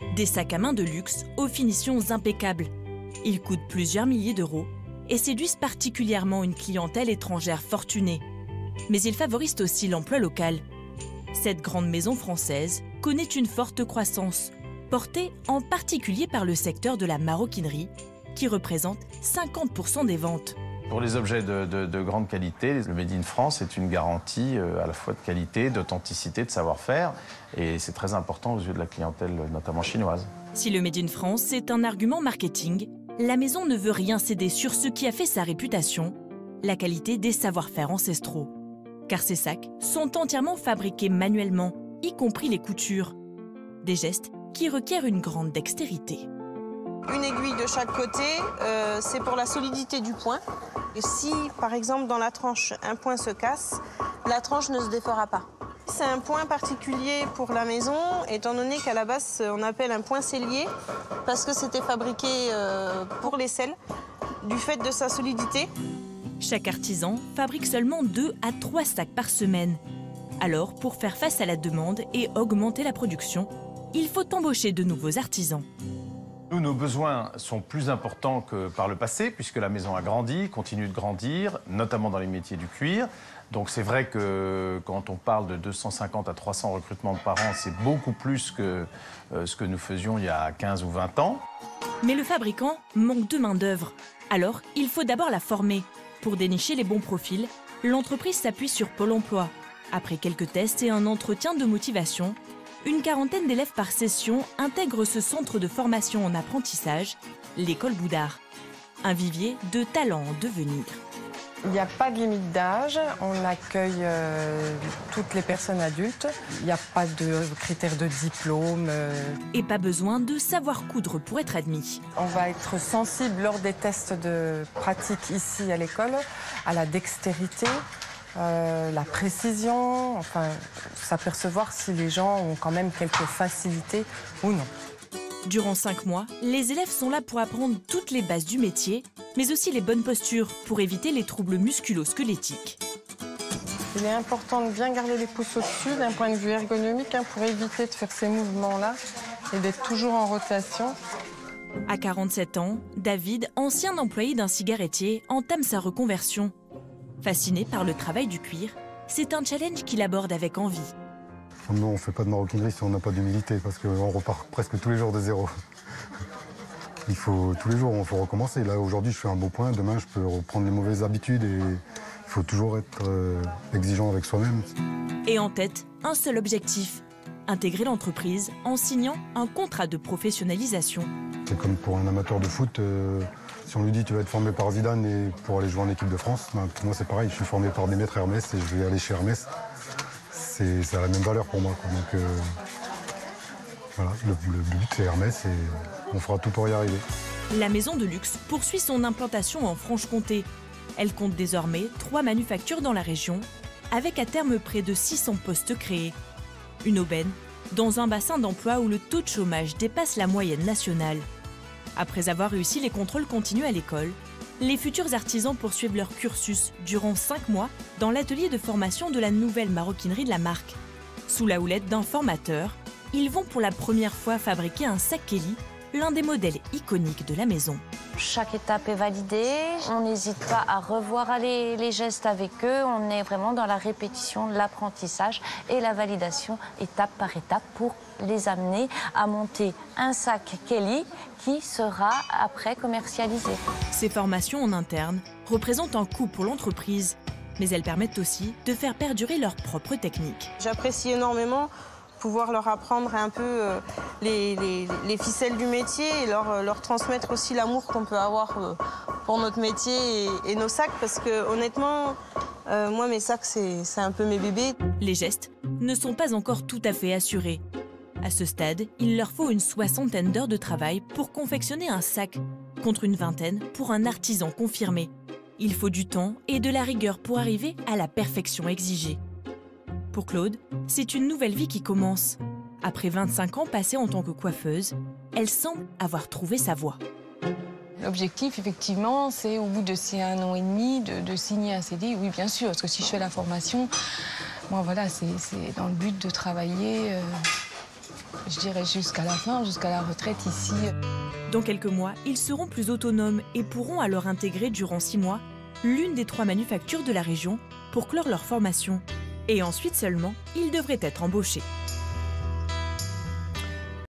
Des sacs à main de luxe aux finitions impeccables. Ils coûtent plusieurs milliers d'euros et séduisent particulièrement une clientèle étrangère fortunée. Mais ils favorisent aussi l'emploi local. Cette grande maison française connaît une forte croissance, portée en particulier par le secteur de la maroquinerie, qui représente 50% des ventes. Pour les objets de grande qualité, le Made in France est une garantie à la fois de qualité, d'authenticité, de savoir-faire. Et c'est très important aux yeux de la clientèle, notamment chinoise. Si le Made in France est un argument marketing, la maison ne veut rien céder sur ce qui a fait sa réputation, la qualité des savoir-faire ancestraux. Car ces sacs sont entièrement fabriqués manuellement, y compris les coutures. Des gestes qui requièrent une grande dextérité. Une aiguille de chaque côté, c'est pour la solidité du point. Et si, par exemple, dans la tranche, un point se casse, la tranche ne se défera pas. C'est un point particulier pour la maison, étant donné qu'à la base, on appelle un point sellier, parce que c'était fabriqué pour les selles, du fait de sa solidité. Chaque artisan fabrique seulement 2 à 3 sacs par semaine. Alors, pour faire face à la demande et augmenter la production, il faut embaucher de nouveaux artisans. Nous, nos besoins sont plus importants que par le passé, puisque la maison a grandi, continue de grandir, notamment dans les métiers du cuir. Donc c'est vrai que quand on parle de 250 à 300 recrutements par an, c'est beaucoup plus que ce que nous faisions il y a 15 ou 20 ans. Mais le fabricant manque de main-d'œuvre. Alors, il faut d'abord la former. Pour dénicher les bons profils, l'entreprise s'appuie sur Pôle emploi. Après quelques tests et un entretien de motivation, une quarantaine d'élèves par session intègrent ce centre de formation en apprentissage, l'école Boudard. Un vivier de talents en devenir. Il n'y a pas de limite d'âge, on accueille toutes les personnes adultes. Il n'y a pas de critères de diplôme. Et pas besoin de savoir coudre pour être admis. On va être sensible lors des tests de pratique ici à l'école à la dextérité, la précision, enfin, s'apercevoir si les gens ont quand même quelques facilités ou non. Durant 5 mois, les élèves sont là pour apprendre toutes les bases du métier, mais aussi les bonnes postures pour éviter les troubles musculo-squelettiques. Il est important de bien garder les pouces au-dessus d'un point de vue ergonomique pour éviter de faire ces mouvements-là et d'être toujours en rotation. À 47 ans, David, ancien employé d'un cigarettier, entame sa reconversion. Fasciné par le travail du cuir, c'est un challenge qu'il aborde avec envie. Non, on ne fait pas de maroquinerie si on n'a pas d'humilité, parce qu'on repart presque tous les jours de zéro. Tous les jours, il faut recommencer. Là, aujourd'hui, je fais un beau point, demain, je peux reprendre les mauvaises habitudes et il faut toujours être exigeant avec soi-même. Et en tête, un seul objectif, intégrer l'entreprise en signant un contrat de professionnalisation. C'est comme pour un amateur de foot, si on lui dit tu vas être formé par Zidane et pour aller jouer en équipe de France, pour moi c'est pareil, je suis formé par des maîtres Hermès et je vais aller chez Hermès. Ça a la même valeur pour moi. Donc voilà, le but c'est Hermès et on fera tout pour y arriver. La maison de luxe poursuit son implantation en Franche-Comté. Elle compte désormais 3 manufactures dans la région, avec à terme près de 600 postes créés. Une aubaine dans un bassin d'emploi où le taux de chômage dépasse la moyenne nationale. Après avoir réussi les contrôles continus à l'école, les futurs artisans poursuivent leur cursus durant 5 mois dans l'atelier de formation de la nouvelle maroquinerie de la marque. Sous la houlette d'un formateur, ils vont pour la première fois fabriquer un sac Kelly, l'un des modèles iconiques de la maison. Chaque étape est validée, on n'hésite pas à revoir les gestes avec eux, on est vraiment dans la répétition, l'apprentissage et la validation étape par étape pour les amener à monter un sac Kelly qui sera après commercialisé. Ces formations en interne représentent un coût pour l'entreprise, mais elles permettent aussi de faire perdurer leurs propres techniques. J'apprécie énormément pouvoir leur apprendre un peu les ficelles du métier et leur transmettre aussi l'amour qu'on peut avoir pour notre métier et nos sacs, parce que honnêtement, moi mes sacs c'est un peu mes bébés. Les gestes ne sont pas encore tout à fait assurés. À ce stade, il leur faut une 60aine d'heures de travail pour confectionner un sac, contre une 20aine pour un artisan confirmé. Il faut du temps et de la rigueur pour arriver à la perfection exigée. Pour Claude, c'est une nouvelle vie qui commence. Après 25 ans passés en tant que coiffeuse, elle semble avoir trouvé sa voie. L'objectif, effectivement, c'est au bout de ces 1 an et demi de signer un CDI. Oui, bien sûr, parce que si je fais la formation, moi, voilà, c'est dans le but de travailler je dirais jusqu'à la fin, jusqu'à la retraite ici. Dans quelques mois, ils seront plus autonomes et pourront alors intégrer durant 6 mois l'une des 3 manufactures de la région pour clore leur formation. Et ensuite seulement, ils devraient être embauchés.